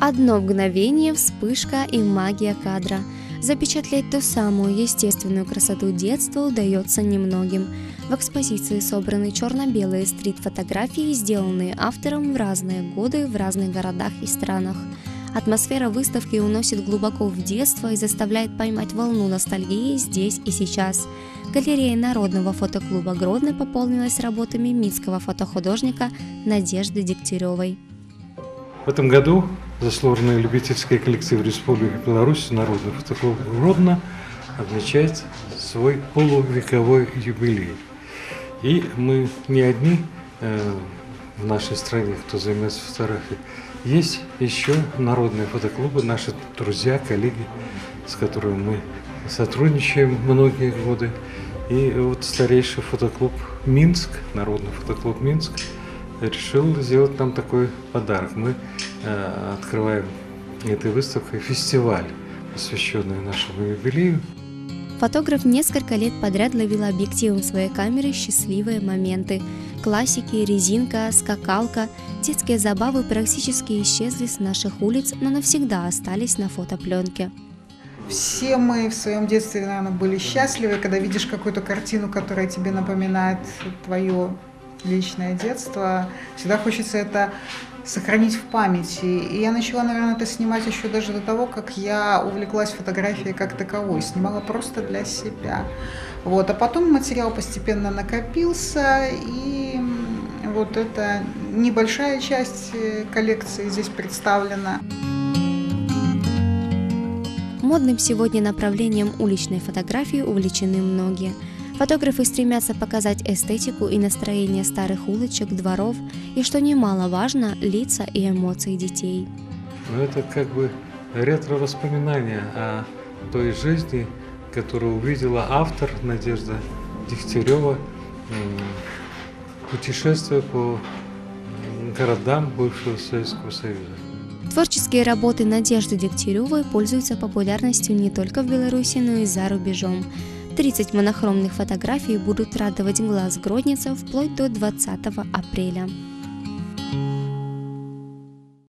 Одно мгновение, вспышка и магия кадра. Запечатлеть ту самую естественную красоту детства удается немногим. В экспозиции собраны черно-белые стрит-фотографии, сделанные автором в разные годы в разных городах и странах. Атмосфера выставки уносит глубоко в детство и заставляет поймать волну ностальгии здесь и сейчас. Галерея Народного фотоклуба Гродно пополнилась работами минского фотохудожника Надежды Дегтяревой. В этом году заслуженный любительский коллектив Республики Беларусь Народный фотоклуб Гродно отмечает свой полувековой юбилей. И мы не одни в нашей стране, кто занимается фотографией. Есть еще народные фотоклубы, наши друзья, коллеги, с которыми мы сотрудничаем многие годы. И вот старейший фотоклуб Минск, Народный фотоклуб Минск, решил сделать нам такой подарок. Мы открываем этой выставкой фестиваль, посвященный нашему юбилею. Фотограф несколько лет подряд ловил объективом своей камеры счастливые моменты. Классики, резинка, скакалка, детские забавы практически исчезли с наших улиц, но навсегда остались на фотопленке. Все мы в своем детстве, наверное, были счастливы, когда видишь какую-то картину, которая тебе напоминает твое личное детство. Всегда хочется это сохранить в памяти. И я начала, наверное, это снимать еще даже до того, как я увлеклась фотографией как таковой. Снимала просто для себя. Вот. А потом материал постепенно накопился, и вот эта небольшая часть коллекции здесь представлена. Модным сегодня направлением уличной фотографии увлечены многие. Фотографы стремятся показать эстетику и настроение старых улочек, дворов и, что немаловажно, лица и эмоции детей. Это как бы ретро-воспоминания о той жизни, которую увидела автор Надежда Дегтярева, путешествуя по городам бывшего Советского Союза. Творческие работы Надежды Дегтяревой пользуются популярностью не только в Беларуси, но и за рубежом. 30 монохромных фотографий будут радовать глаз гроднецев вплоть до 20 апреля.